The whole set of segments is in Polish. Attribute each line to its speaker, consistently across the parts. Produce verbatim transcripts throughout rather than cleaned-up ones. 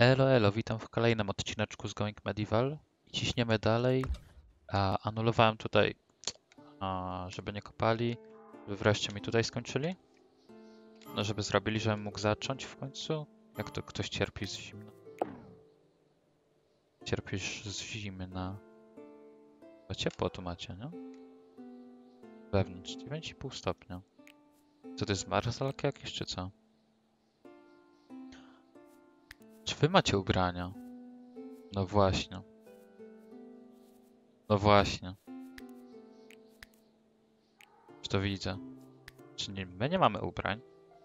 Speaker 1: Elo, elo, witam w kolejnym odcineczku z Going Medieval. Ciśniemy dalej. A, anulowałem tutaj, a, żeby nie kopali, żeby wreszcie mi tutaj skończyli. No, żeby zrobili, żebym mógł zacząć w końcu. Jak to ktoś cierpi z zimna? Cierpisz z zimna. To ciepło tu macie, nie? Wewnątrz, dziewięć i pół stopnia. Co to jest marzalek jakiś, czy co? Czy wy macie ubrania? No właśnie. No właśnie. Czy to widzę? Czy nie, my nie mamy ubrań?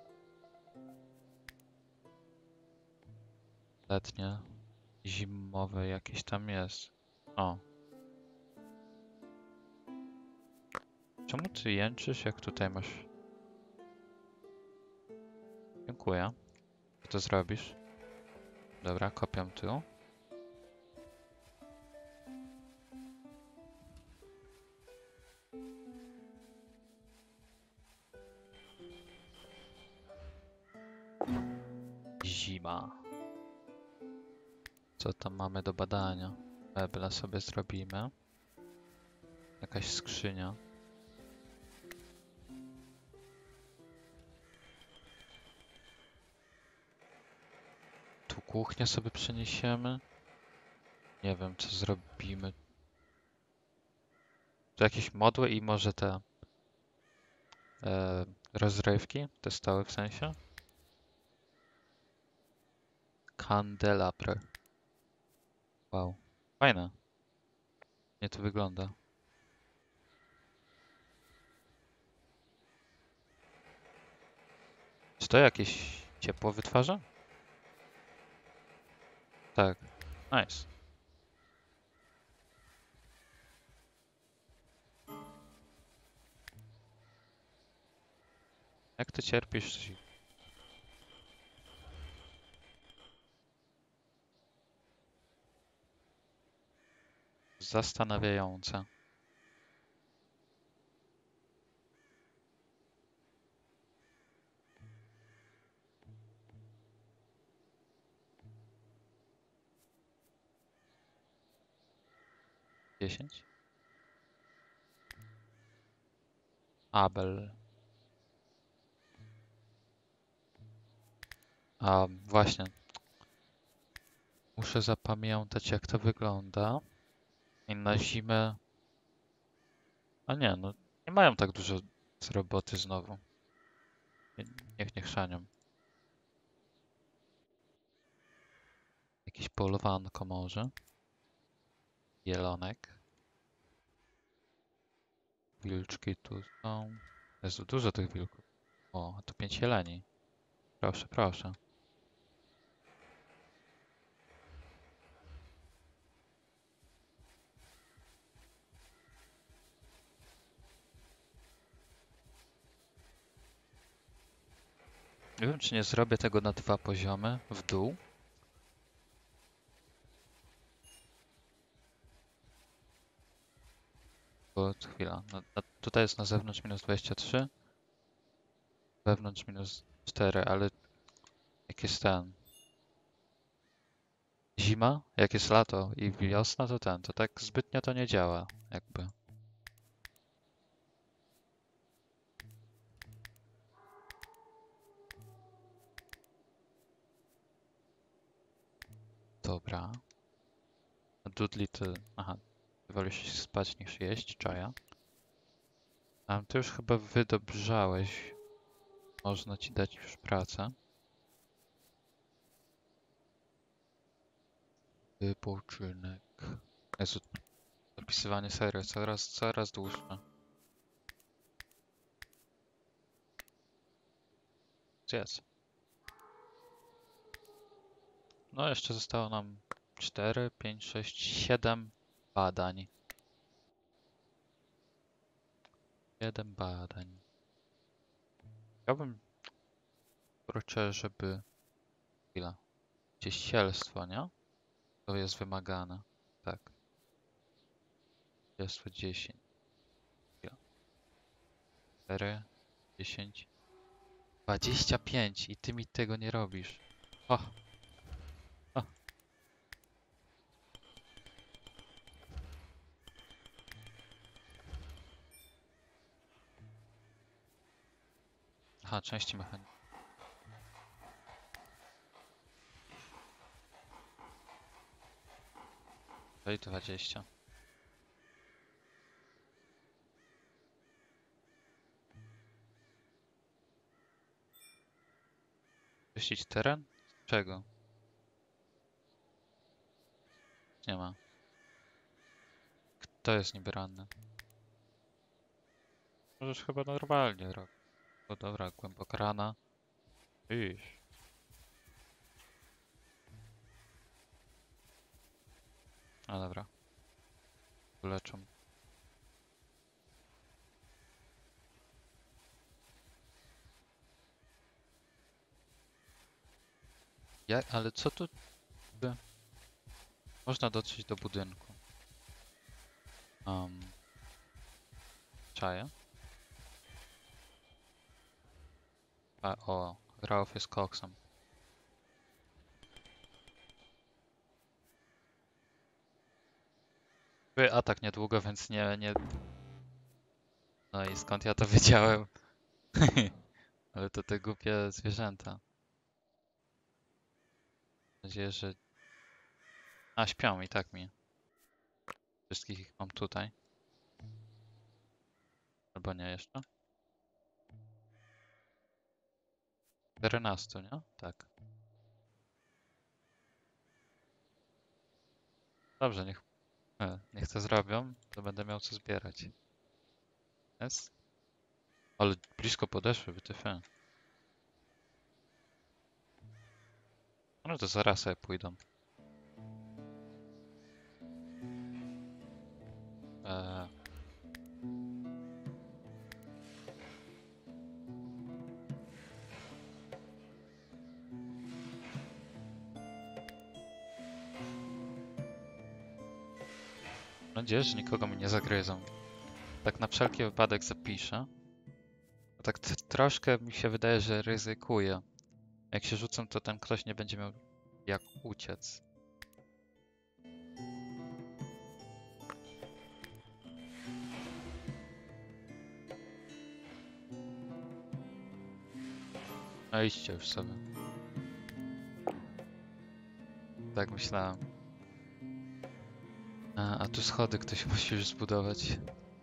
Speaker 1: Letnie, zimowe jakieś tam jest. O. Czemu ty jęczysz, jak tutaj masz... Dziękuję. Co to zrobisz? Dobra, kopiam tu. Zima. Co tam mamy do badania? Mebla sobie zrobimy. Jakaś skrzynia. Tu kuchnię sobie przeniesiemy. Nie wiem, co zrobimy. Tu jakieś modły i może te e, rozrywki? Te stoły w sensie? Candelabry. Wow. Fajne. Nie to wygląda. Czy to jakieś ciepło wytwarza? Tak. Nice. Jak ty cierpisz? Zastanawiające. dziesięć? Abel. A, właśnie. Muszę zapamiętać, jak to wygląda. I na zimę... A nie, no nie mają tak dużo z roboty znowu. Nie- Niech nie chrzanią. Jakieś polowanko może. Jelonek. Wilczki tu są. Jest dużo tych wilków. O, a tu pięć jeleni. Proszę, proszę. Nie wiem, czy nie zrobię tego na dwa poziomy w dół. Bo chwila. No, no, tutaj jest na zewnątrz minus dwadzieścia trzy. Wewnątrz minus cztery, ale jak jest ten... Zima, jak jest lato i wiosna, to ten, to tak zbytnio to nie działa, jakby. Dobra. Dudley to... Aha, wolisz się spać niż jeść, czaja. A ty już chyba wydobrzałeś. Można ci dać już pracę. Wypoczynek. Jezu, zapisywanie serii coraz, coraz dłuższe. Gdzie jest? No jeszcze zostało nam cztery, pięć, sześć, siedem badań. siedem badań. Chciałbym, kurczę, żeby... Chwila. Gdzieś sielstwo, nie? To jest wymagane. Tak. Sielstwo dziesięć. Chwila. cztery, dziesięć. dwadzieścia pięć i ty mi tego nie robisz. O! O! Aha, części mechaniczne. Czyli dwadzieścia. Czyścić teren? Z czego? Nie ma. Kto jest niby ranny? Możesz chyba normalnie robić. No dobra, głęboka rana. Iż. A dobra. Leczą. Ja, ale co tu? Można dotrzeć do budynku. Um, czaję. A, o, Ralph jest koksem. Były atak niedługo, więc nie, nie... No i skąd ja to wiedziałem? Ale to te głupie zwierzęta. Mam nadzieję, że... A, śpią i tak mi. Wszystkich ich mam tutaj. Albo nie jeszcze. czternaście, nie? Tak. Dobrze, niech... E, niech to zrobią, to będę miał co zbierać. Jest? Ale blisko podeszły, wytyfy. No to zaraz sobie pójdą. Eee. Mam nadzieję, że nikogo mi nie zagryzą. Tak na wszelki wypadek zapiszę. Bo tak t- troszkę mi się wydaje, że ryzykuję. Jak się rzucą, to ten ktoś nie będzie miał jak uciec. No idźcie już sobie. Tak myślałem. A, a tu schody ktoś musi już zbudować.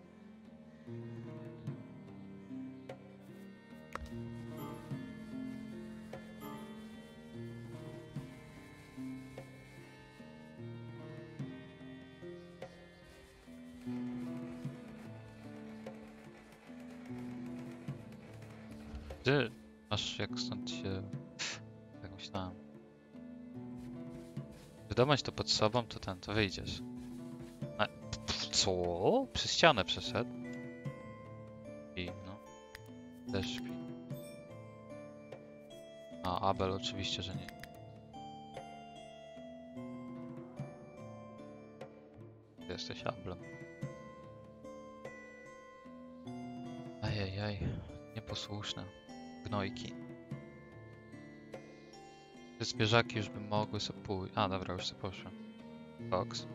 Speaker 1: Ty masz jak stąd się... Tak myślałem. Wiadomość to pod sobą, to ten, to wyjdziesz. A, co? Przez ścianę przeszedł? I no. Też śpi. A, Abel oczywiście, że nie. Ty jesteś Ablem. Ajajaj, nieposłuszne. Gnojki. Te zwierzaki już by mogły sobie pójść. A, dobra, już sobie poszły. Fox.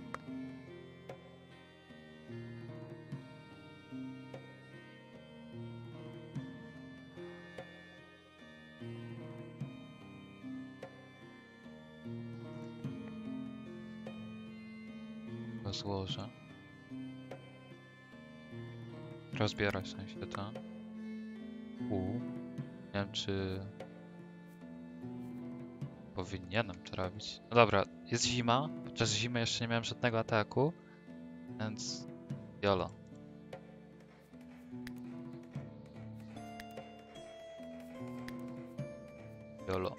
Speaker 1: Złożę. Rozbierać w sensie to. U. Nie wiem, czy powinienem to robić. No dobra, jest zima. Podczas zimy jeszcze nie miałem żadnego ataku, więc jolo. Jolo.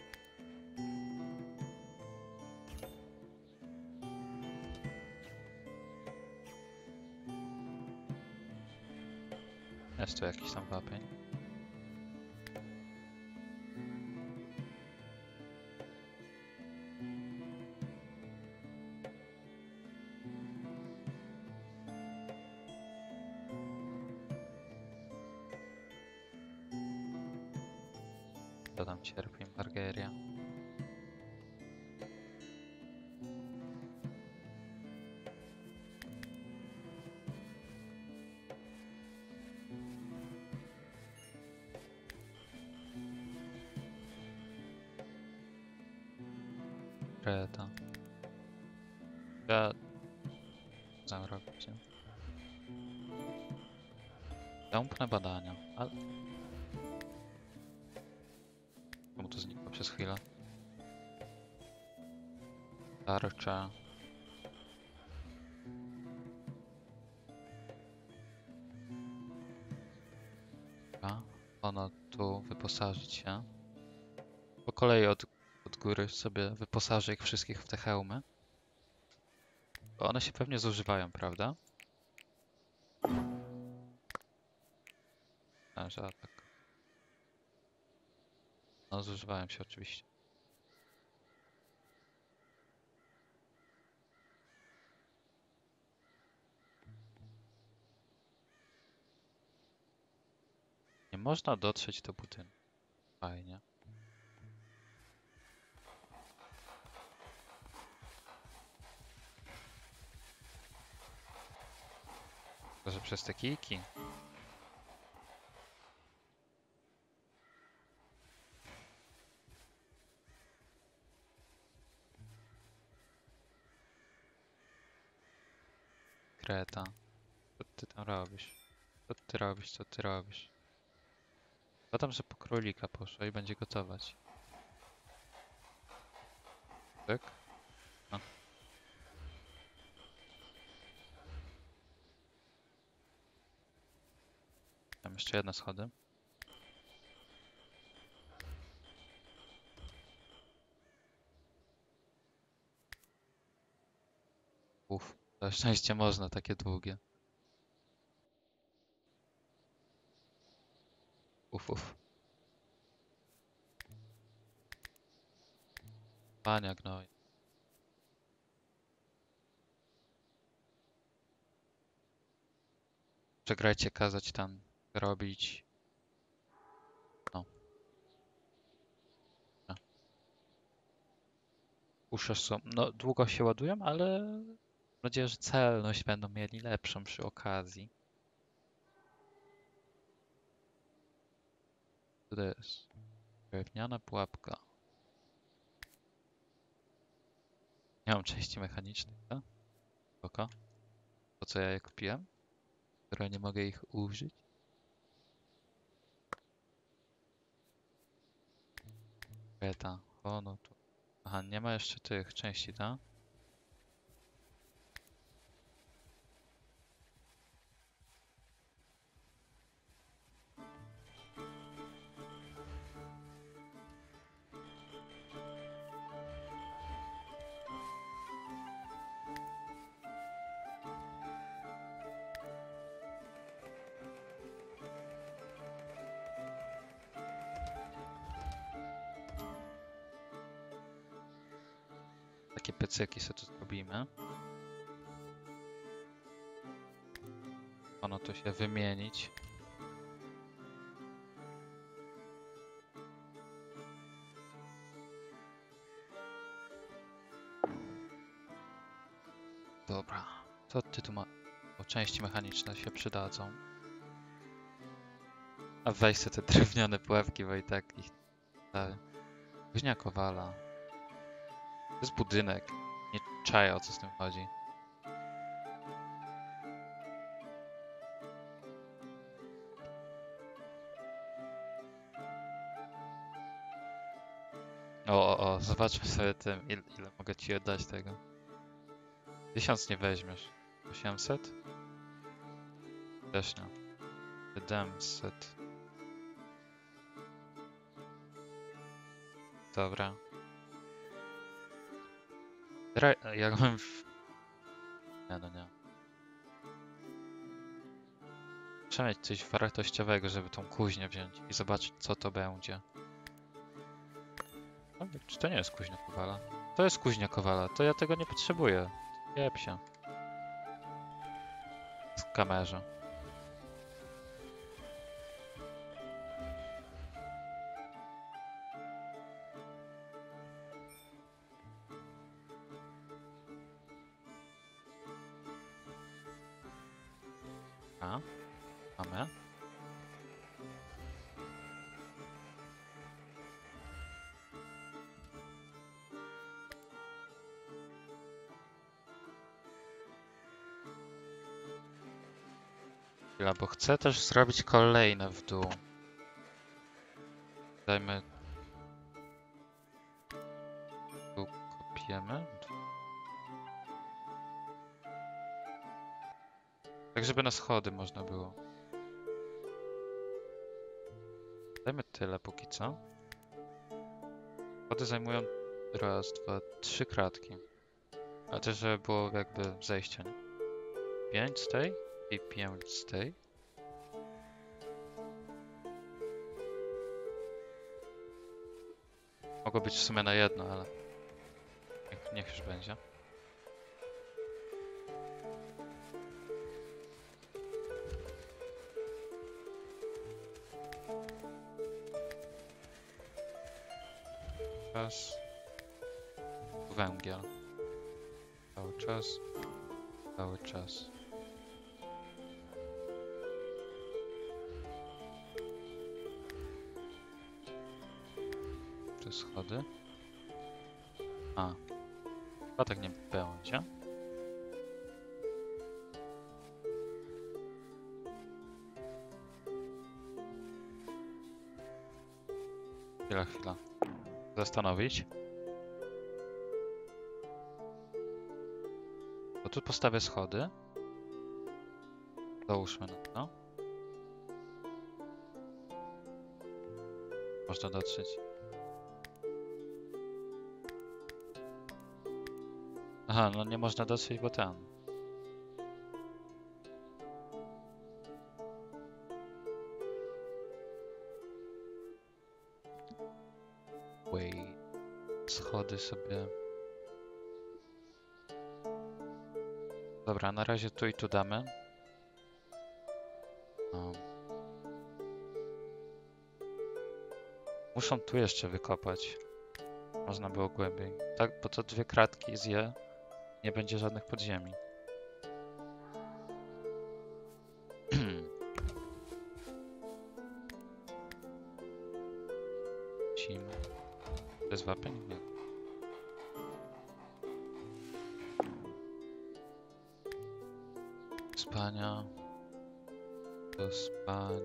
Speaker 1: Jest tu jakiś tam wapień. To tam cierpi Margeria. Kreta. Ja... Co mam robić, nie? Zamknę badania, ale... Czemu to znikło przez chwilę? Tarcza. A, ono tu wyposażyć się. Po kolei od, od góry sobie wyposażę ich wszystkich w te hełmy. Bo one się pewnie zużywają, prawda? A, że atak. No, zużywają się oczywiście. Nie można dotrzeć do budynku. Fajnie. To, że przez te kijki. Kreta. Co ty tam robisz? Co ty robisz? Co ty robisz? Badam, że po królika poszła i będzie gotować. Tak? No. Tam jeszcze jedne schody. Uff, na szczęście można takie długie. Uff, uff. Pania gnoj. Przegrajcie kazać tam robić. No. No. Usze są. No, długo się ładują, ale mam nadzieję, że celność będą mieli lepszą przy okazji. Co to jest? Drewniana pułapka. Nie mam części mechanicznych, tak? Spoko. Po co ja je kupiłem? Które nie mogę ich użyć. Beta. O, no tu. Aha, nie ma jeszcze tych części, tak? Takie pycyki sobie tu zrobimy. Ono tu się wymienić. Dobra. Co ty tu ma? O, części mechaniczne się przydadzą. A weź sobie te drewniane pułapki, bo i tak ich... Kuźnia Kowala. To jest budynek. Nie czaję, o co z tym chodzi. O, o, o, zobaczmy sobie tym, ile, ile mogę ci oddać tego. Tysiąc nie weźmiesz. osiemset? Też nie. siedemset. Dobra. Dra jakbym... W... Nie, no nie. Trzeba mieć coś wartościowego, żeby tą kuźnię wziąć i zobaczyć, co to będzie. No, czy to nie jest kuźnia Kowala? To jest kuźnia Kowala, to ja tego nie potrzebuję. Jeb się. W kamerze. A, mamy. Chwila, bo chcę też zrobić kolejne w dół. Dajmy... Tu kopiemy. Tak, żeby na schody można było. Dajmy tyle póki co. Schody zajmują raz, dwa, trzy kratki. A też, żeby było jakby zejście, nie? Pięć z tej i pięć z tej. Mogło być w sumie na jedno, ale niech, niech już będzie. Czas. Węgiel. Cały czas. Cały czas. Tu schody. A. Chyba tak nie będzie. Chwila, chwila. Zastanowić. Bo tu postawię schody. Dołóżmy na to. Można dotrzeć. Aha, no nie można dotrzeć, bo ten. Wait. Schody sobie. Dobra, na razie tu i tu damy. No. Muszą tu jeszcze wykopać. Można było głębiej. Tak, bo to dwie kratki zje. Nie będzie żadnych podziemi. Cimy. To jest wapień? Nie. Spania. Do spania.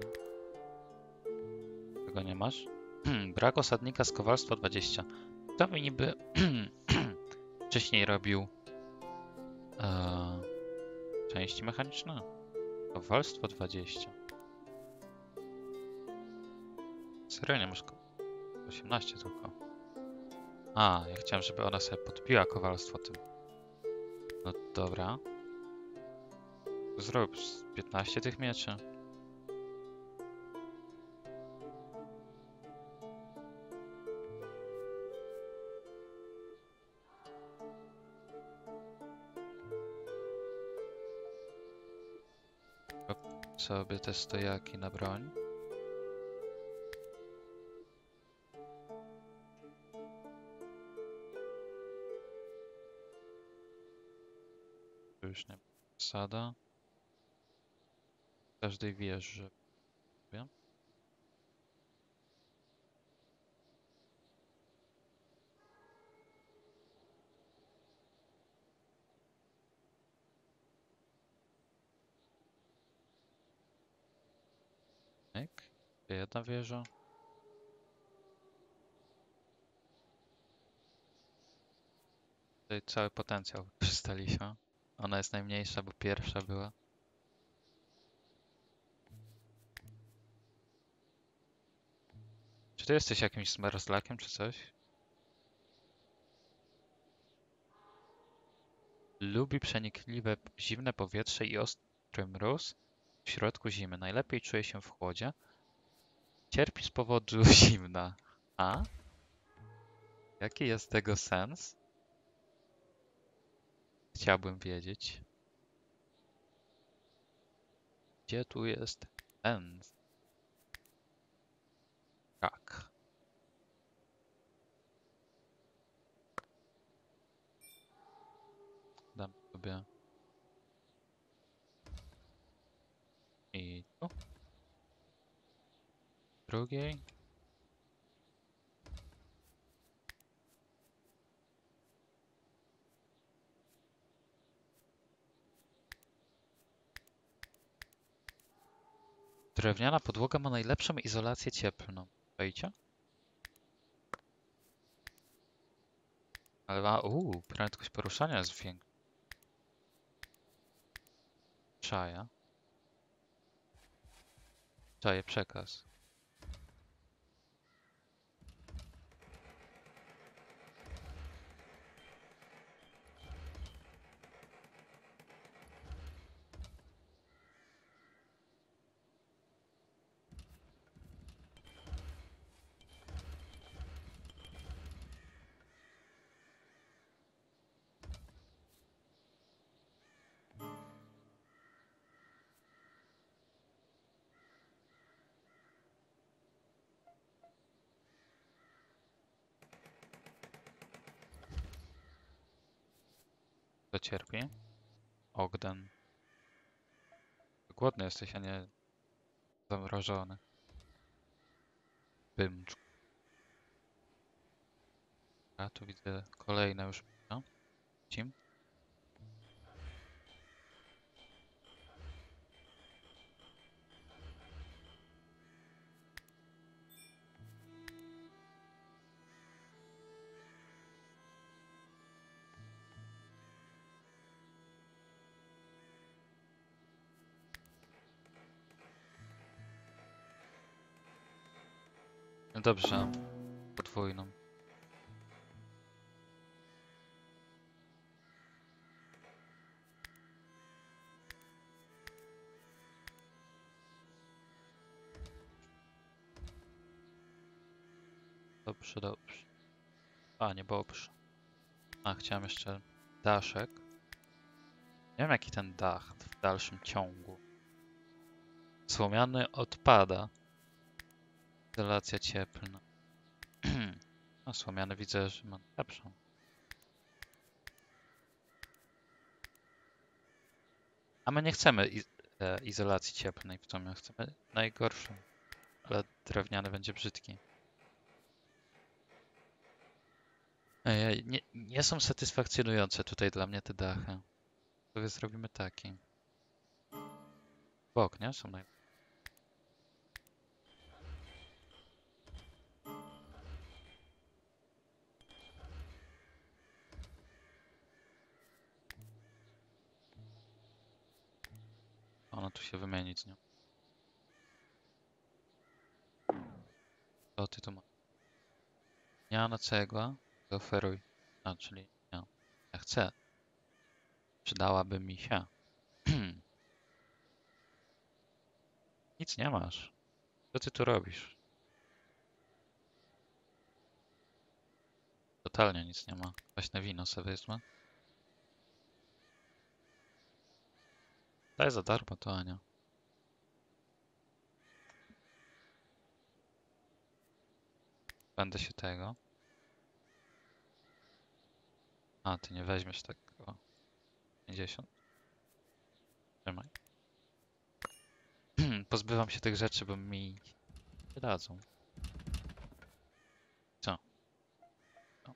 Speaker 1: Tego nie masz? Brak osadnika z kowalstwa dwadzieścia. Kto mi niby wcześniej robił e, części mechaniczne? Kowalstwo dwadzieścia. Serio nie masz osiemnaście tylko. A, ja chciałem, żeby ona sobie podbiła kowalstwo tym. No dobra. Zrób piętnaście tych mieczy. Rób sobie te stojaki na broń. Już nie zasada. Każdej wieży. Wiem. Myk. Jedna wieża. Tutaj cały potencjał przystaliśmy. Ona jest najmniejsza, bo pierwsza była. Czy ty jesteś jakimś zmarzlakiem, czy coś? Lubi przenikliwe zimne powietrze i ostry mróz w środku zimy. Najlepiej czuje się w chłodzie. Cierpi z powodu zimna. A? Jaki jest tego sens? Chciałbym wiedzieć. Gdzie tu jest sens? Tak. Dam sobie. I tu. Drugiej. Drewniana podłoga ma najlepszą izolację cieplną. Wejdzie? Ale ma... Uuu, prędkość poruszania jest większa. Czaja. Czaję przekaz. Kto cierpi? Ogden. Głodny jesteś, a nie zamrożony. Bymcz. A tu widzę kolejne już. No. Cim. No dobrze. Podwójną. Dobrze, dobrze. A, nie dobrze. A, chciałem jeszcze daszek. Nie wiem, jaki ten dach w dalszym ciągu. Słomiany odpada. Izolacja cieplna. A słomiany widzę, że ma lepszą. A my nie chcemy iz e, izolacji cieplnej w sumie. Chcemy najgorszą. Ale drewniany będzie brzydki. Ej, nie, nie są satysfakcjonujące tutaj dla mnie te dachy. Sobie zrobimy taki. Bok, nie? Są naj... Ona tu się wymienić z nią. Co ty tu masz? Gniana cegła. Zaoferuj. A, czyli ja. Ja chcę. Przydałaby mi się. Nic nie masz. Co ty tu robisz? Totalnie nic nie ma. Kwaśne wino sobie wezmę. Daj za darmo to, Ania. Będę się tego. A, ty nie weźmiesz tak o pięćdziesiąt. Trzymaj. Pozbywam się tych rzeczy, bo mi nie dadzą. Co? No.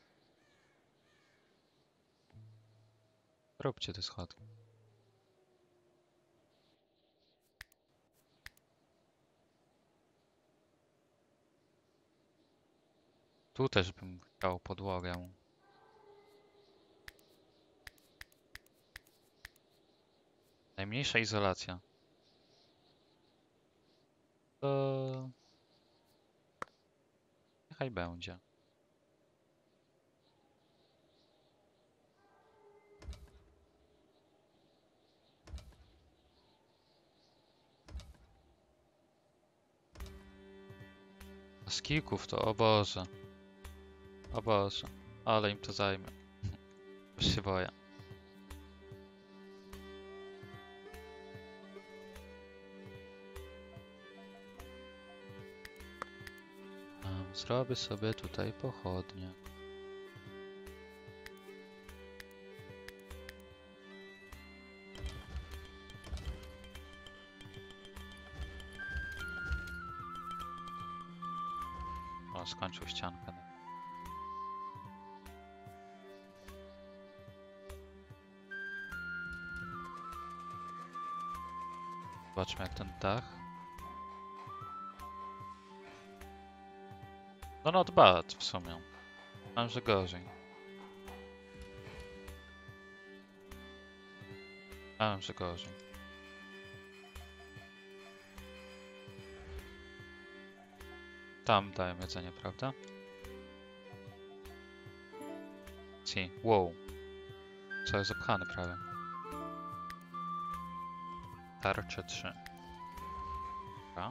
Speaker 1: Róbcie te schodki. Tu też bym chciał podłogę. Najmniejsza izolacja. To... Niechaj będzie. Z kilków to, o Boże. O Boże. Ale im to zajmie. Już się boję. Zrobię sobie tutaj pochodnie. O, skończył ściankę. Zobaczmy jak ten dach. No not bad w sumie. Mam, że gorzej. Mam, że gorzej. Tam dają jedzenie, prawda? Si. Wow. Co jest opchany prawie. Tarcze trzy. Dobra.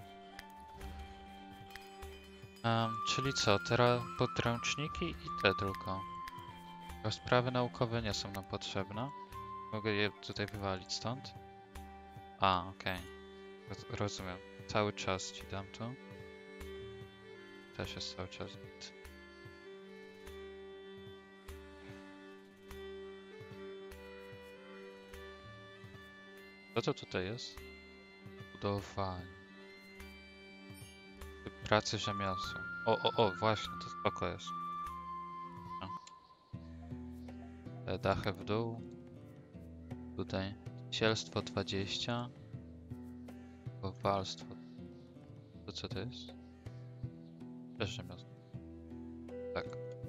Speaker 1: Um, czyli co? Teraz podręczniki i te tylko. Rozprawy naukowe nie są nam potrzebne. Mogę je tutaj wywalić stąd. A, okej. Okay. Rozumiem. Cały czas ci dam tu. Też jest cały czas git. Co to tutaj jest? Budowanie. Pracy rzemiosła. O, o, o, właśnie, to spoko jest. No. Te dachy w dół. Tutaj. Sielstwo dwadzieścia. Kowalstwo. To co to jest? Też rzemiosło. Tak.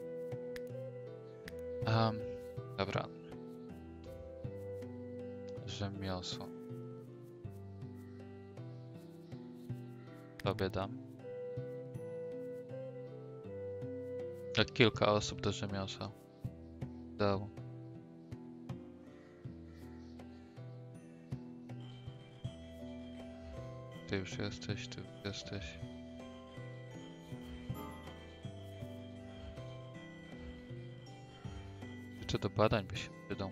Speaker 1: Um, dobra. Rzemiosło. Tobie dam. Jak kilka osób do rzemiosła. Dał. Ty już jesteś, ty już jesteś. Jeszcze do badań by się przydał.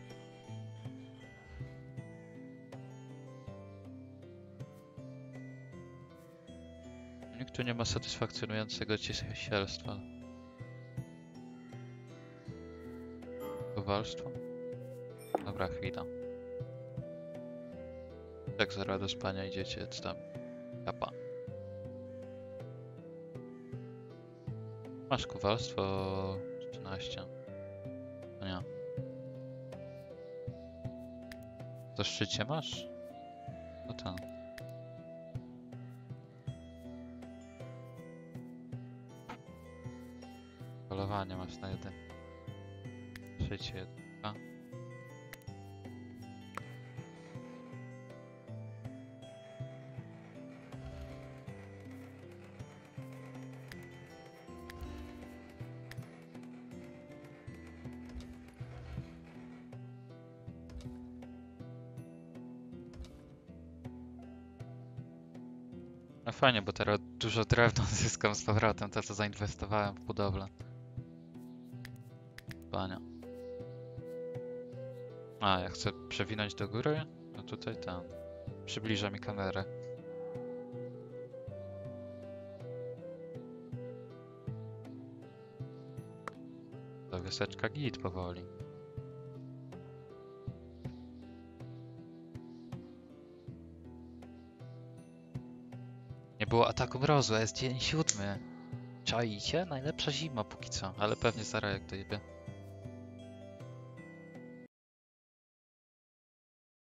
Speaker 1: Nikt tu nie ma satysfakcjonującego ciesielstwa. Kowalstwo? Dobra, chwila. Tak zaraz do spania idziecie, co tam? Japa. Masz kowalstwo trzynaście. No nie. To szczycie masz? No tam. Polowanie masz na jeden. Szycie jedynka. No fajnie, bo teraz dużo drewna zyskam z powrotem, to co zainwestowałem w budowlę. Bania. A, ja chcę przewinąć do góry, a tutaj tam. Przybliża mi kamerę. To wyseczka git powoli. Nie było ataku mrozu, a jest dzień siódmy. Czaicie? Najlepsza zima póki co, ale pewnie zaraz jak dojebie.